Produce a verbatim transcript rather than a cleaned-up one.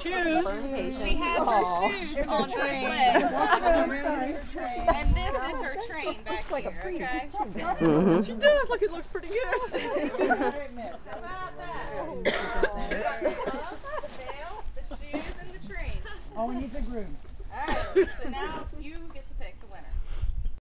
shoes. She has her shoes on both legs. And this is her train back here, okay? Mm-hmm. She does. Look, it looks pretty good. How about that? The shoes and the train. Oh, we need the groom. Alright, so now